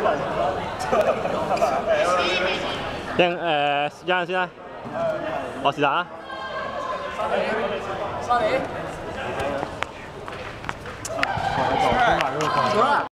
定時間先啦。我是但啦。 沙尼。